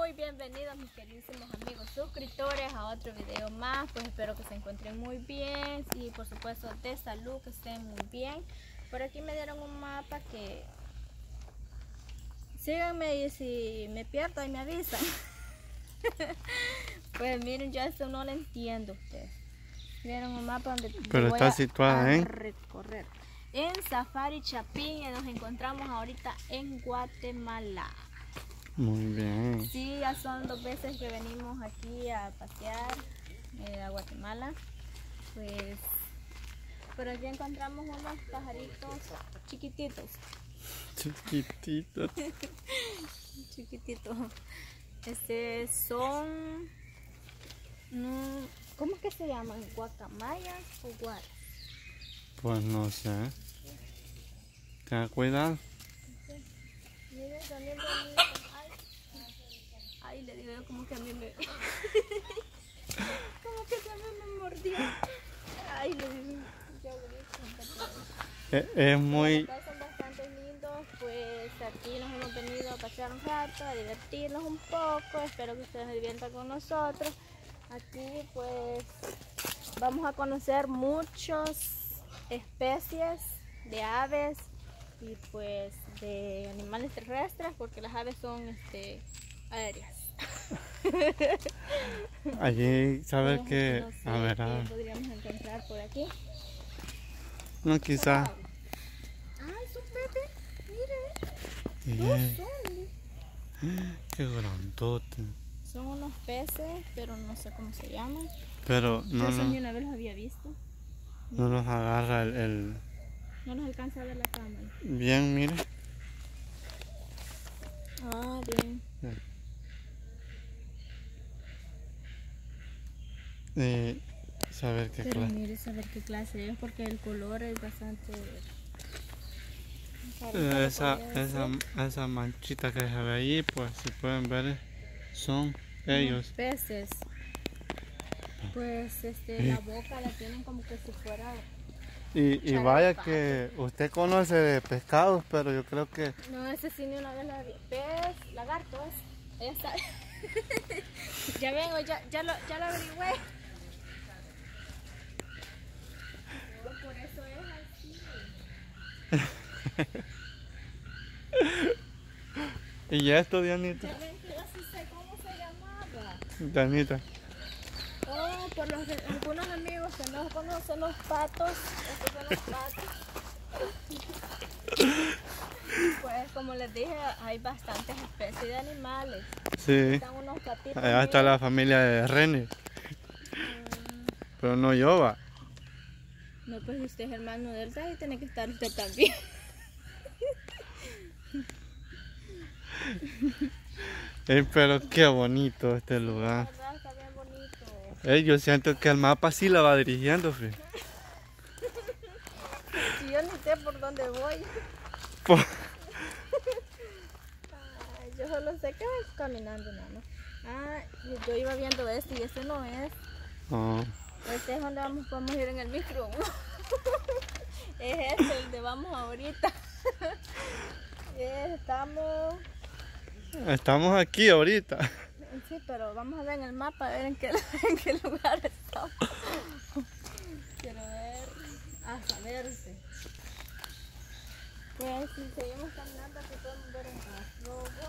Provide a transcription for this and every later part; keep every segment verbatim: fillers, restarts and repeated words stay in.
Muy bienvenidos mis queridísimos amigos suscriptores a otro video más. Pues espero que se encuentren muy bien y por supuesto de salud, que estén muy bien. Por aquí me dieron un mapa que síganme y si me pierdo ahí me avisan. Pues miren, yo esto no lo entiendo ustedes. Vieron un mapa donde pero voy está a, situada a en recorrer en Safari Chapín y nos encontramos ahorita en Guatemala. Muy bien. Sí, ya son dos veces que venimos aquí a pasear eh, a Guatemala. Pues por aquí encontramos unos pajaritos chiquititos. Chiquititos. Chiquititos. Este son, no, ¿cómo es que se llaman? ¿Guacamayas o guaras? Pues no sé. Ten cuidado. Sí. Miren, también bonitos. Ay, ay, le digo yo como que a mí me... como que también me mordió. Ay, le digo yo Es, es muy... son bastante lindos, pues aquí nos hemos venido a pasear un rato, a divertirnos un poco. Espero que ustedes se diviertan con nosotros. Aquí pues vamos a conocer muchas especies de aves y pues de animales terrestres, porque las aves son este, aéreas. Allí, ¿sabes Pues, qué? no sé A ver, a qué ver. podríamos encontrar por aquí. No, quizás. Ay, son peces, miren. Yeah. Son, Qué grandote. son unos peces, pero no sé cómo se llaman. Pero no, Yo no, ni una vez los había visto. no los agarra el, el... No los alcanza a ver la cámara. Bien, mire. Ah, bien. Eh, saber qué Pero clase. mire, saber qué clase es, porque el color es bastante... Eh, Esa, esa, esa manchita que se ve ahí, pues si pueden ver, son ellos. Peces. Pues este, la boca la tienen como que si fuera... Y, y vaya que usted conoce de pescados, pero yo creo que... No, ese sí ni una vez la vi. Pez, lagarto es. Ahí está. Ya vengo, ya, ya, lo, ya lo averigüé. No, por eso es así. ¿Y esto, Dianita? Ya ven que yo sí sé cómo se llamaba. Dianita. Oh, por los de, algunos amigos que no conocen los patos. Estos son los patos. Pues como les dije, hay bastantes especies de animales. Sí. Están unos patitos. Allá está miren. la familia de René. Mm, Pero no yo va. No, pues usted es hermano de él, y tiene que estar usted también. Eh, pero qué bonito este La lugar. verdad está bien bonito. Eh, yo siento que el mapa sí la va dirigiendo, fi. Si yo ni sé por dónde voy. Po- Ay, yo solo sé que voy caminando nada más. Ah, y yo iba viendo este y este no es. Oh, Este es donde vamos, vamos a ir en el micro. Es este el de vamos ahorita. Estamos... estamos aquí ahorita. Sí, pero vamos a ver en el mapa, a ver en qué, en qué lugar estamos. Quiero ver, a saberse. Pues si seguimos caminando, aquí podemos ver un arroyo.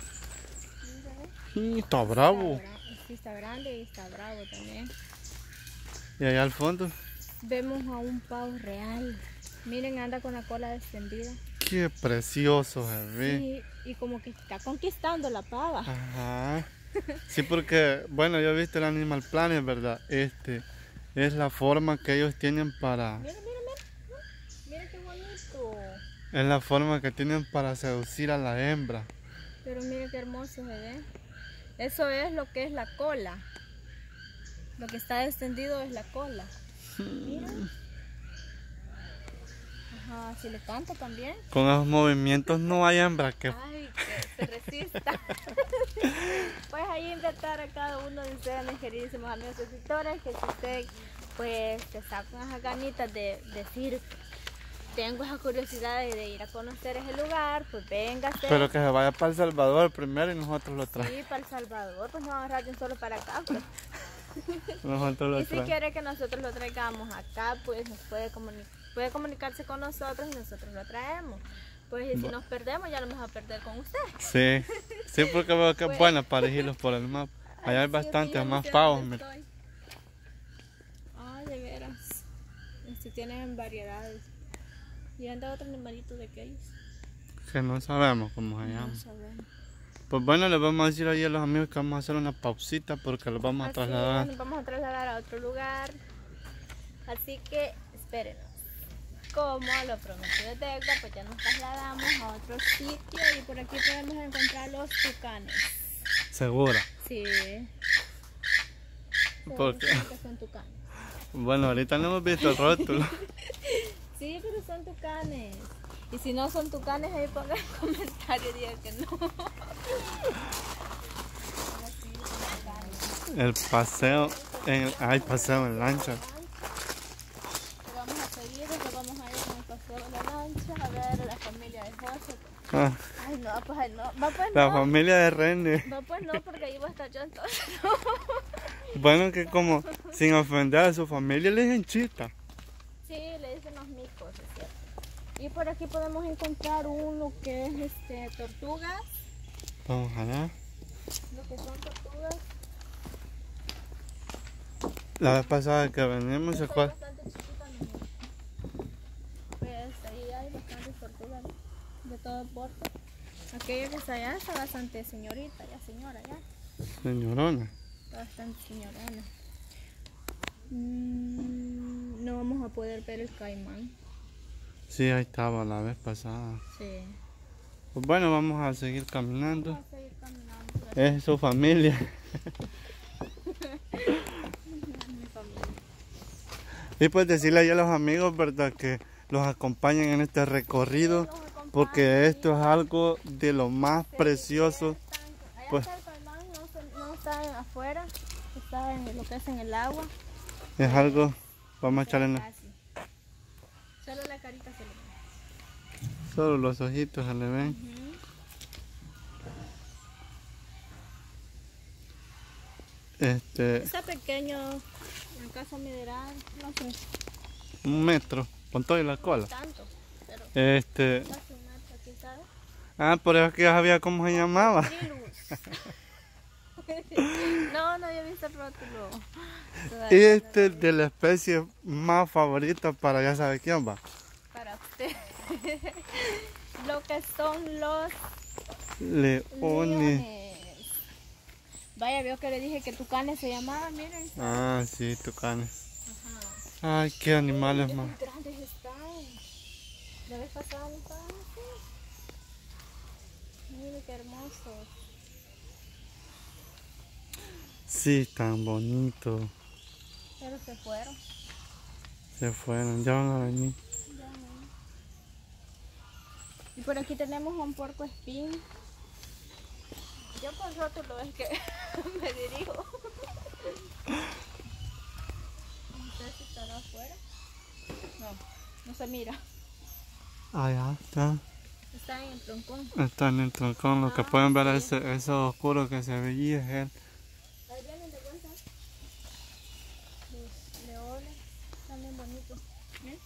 Y está bravo. Sí, está grande y está bravo también. Y allá al fondo, Vemos a un pavo real. Miren, anda con la cola extendida. qué precioso se ve. Sí, y como que está conquistando la pava. Ajá. Sí, porque, bueno, yo he visto el Animal Planet, ¿verdad? Este es la forma que ellos tienen para... Mira, mira, mira. Mira qué bonito. Es la forma que tienen para seducir a la hembra. Pero mira qué hermoso se ve. Eso es lo que es la cola. Lo que está extendido es la cola. Mira. Ajá, si le canto también. Con esos movimientos no hay hembra que... Ay, que se resista. Pues ahí invitar a cada uno de ustedes, mis queridísimos amigos suscriptores, que si usted pues te sacan esas ganitas de decir tengo esa curiosidad de, de ir a conocer ese lugar, pues véngase. Pero que se vaya para El Salvador primero y nosotros lo traemos. Sí, para El Salvador, pues no agarrar de un solo para acá, pues. Nosotros lo Y si traemos. quiere que nosotros lo traigamos acá, pues nos puede, comuni puede comunicarse con nosotros y nosotros lo traemos. Pues y si nos perdemos, ya nos vamos a perder con usted. Sí, sí, porque veo que es Pues- buena para elegirlos por el mapa. Allá hay Ay, sí, bastantes estoy más emocionada pavos, donde mira. estoy. Ay, de veras. Este tienen variedades. Y anda otro animalito de aquellos. Que no sabemos cómo se No llama. sabemos. Pues bueno, les vamos a decir ahí a los amigos que vamos a hacer una pausita porque los vamos a Así trasladar. es, nos vamos a trasladar a otro lugar. Así que espérenos. Como lo prometió Degda, pues ya nos trasladamos a otro sitio y por aquí podemos encontrar los tucanes. Segura. Sí. ¿Por qué? Seguro que son tucanes. Bueno, ahorita no hemos visto el rótulo. Sí, pero son tucanes. Y si no son tucanes, ahí pongan comentarios y digan que no. Ahora sí, son tucanes. El paseo en... Ay, paseo en lancha. Lo vamos a seguir, después vamos a ir con el paseo de la lancha a ver a la familia de José. Ah, Ay, no, pues ay, no. Va pues la no. familia de René. Va pues no, porque ahí va a estar yo entonces. Bueno, que como sin ofender a su familia le dicen chita. Sí, le dicen los micos, es cierto. Y por aquí podemos encontrar uno que es este tortugas. Vamos allá. Lo que son tortugas. La vez pasada que venimos se Esta es fue. bastante chiquita, mi amor. Pues ahí hay bastantes tortugas de todo porte. Aquella que está allá está bastante señorita, ya señora, ya. Señorona. Está bastante señorona. Mm, no vamos a poder ver el caimán. Sí, ahí estaba la vez pasada. Sí. Pues bueno, vamos a seguir caminando. Vamos a seguir caminando. Es su familia. Mi familia. Y pues decirle ahí a los amigos, ¿verdad? Que los acompañen en este recorrido. Los acompañan. Porque esto es algo de lo más precioso. Allá Pues- está el caimán, no, se- no está afuera, está en lo que es en el agua. Es algo... Vamos a echarle... en- Casi. Solo la carita se le ve. Solo los ojitos se le ven. Ujú. Este... Está pequeño, en casa mineral, no sé Un metro. Con todo y la cola. tanto, pero Este... casi un metro, aquí sabe. Ah, por eso que ya sabía cómo se llamaba. Trilus. No, no había visto el rótulo. Y Todavía este es de la especie más favorita para ya sabe quién va. para usted. Lo que son los Leones. leones. Vaya, veo que le dije que tucanes se llamaban, miren. Ah, sí, tucanes. Ajá. Ay, qué animales Qué más. grandes están. La vez pasada no estaban así. Mire qué hermosos. Sí, tan bonito. Pero se fueron. Se fueron, ya van a venir. Ya no. Y por aquí tenemos un puerco espín. Yo por rótulo es que me dirijo. No sé si estará afuera. No, no se mira. Allá está. Está en el troncón. Está en el troncón. Lo que Ah, pueden ver sí. es ese, eso oscuro que se veía es él. Ahí vienen de vuelta. Los leones. Están bien bonitos. ¿Eh?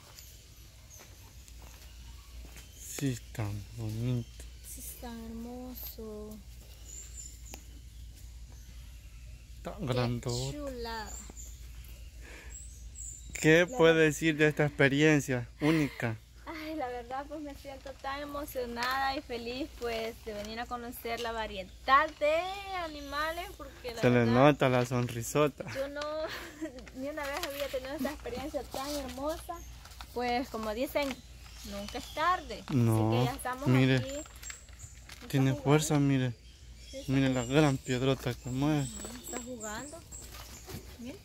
Sí, tan bonito. Sí, está hermoso. Tan Qué grandote. chulada. ¿Qué puede decir de esta experiencia única? Ay, la verdad pues me siento tan emocionada y feliz pues de venir a conocer la variedad de animales porque la Se le verdad nota la sonrisota. yo no ni una vez había tenido esta experiencia tan hermosa. Pues como dicen, nunca es tarde. No, Así que ya estamos mire, aquí. Está Tiene jugando. fuerza, mire. Sí, está Mire la gran piedrota que mueve. jugando, está jugando. Mire.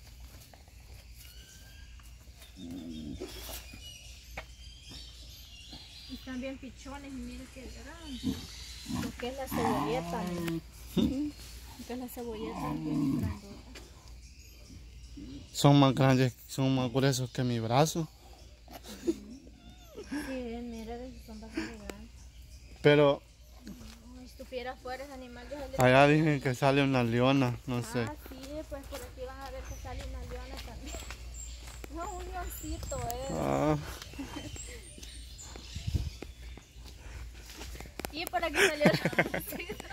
Y están bien pichones y mire qué grande. Lo que es la cebolleta. Lo que es la cebolleta bien grandota. Son más grandes, son más gruesos que mi brazo. Pero Uy, si tuvieras fuera ese animal de salir. allá dicen que sale una leona, no sé. Ah, sí, pues por aquí van a ver que sale una leona también. No, un leoncito, eh. Ah, Y por aquí salió el leoncito.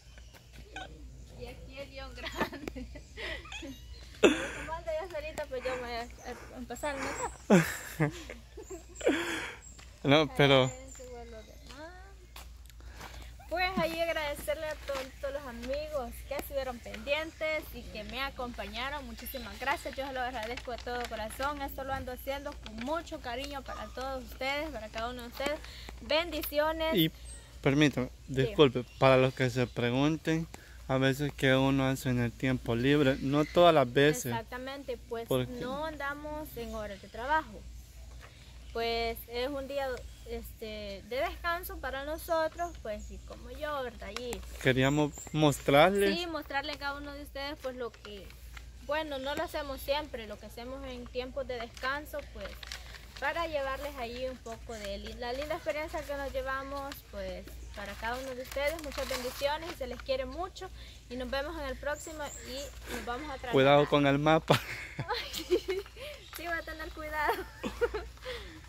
Y aquí el león grande. Pero como anda ya solita, pues yo me voy a, a empezar a notar. no, pero Pues ahí agradecerle a todos, todos los amigos que estuvieron pendientes y que me acompañaron. Muchísimas gracias, yo se lo agradezco de todo corazón. Esto lo ando haciendo con mucho cariño para todos ustedes, para cada uno de ustedes. Bendiciones. y permítame, disculpe, para los que se pregunten, a veces que uno hace en el tiempo libre, no todas las veces. Exactamente, pues Porque no andamos en horas de trabajo. Pues es un día este, de descanso para nosotros, pues y como yo, ¿verdad? Y queríamos mostrarles. sí, mostrarle a cada uno de ustedes pues lo que, bueno, no lo hacemos siempre, lo que hacemos en tiempos de descanso, pues para llevarles ahí un poco de li- la linda experiencia que nos llevamos, pues para cada uno de ustedes. Muchas bendiciones y se les quiere mucho y nos vemos en el próximo y nos vamos a tratar. Cuidado con el mapa. Sí, va a tener cuidado.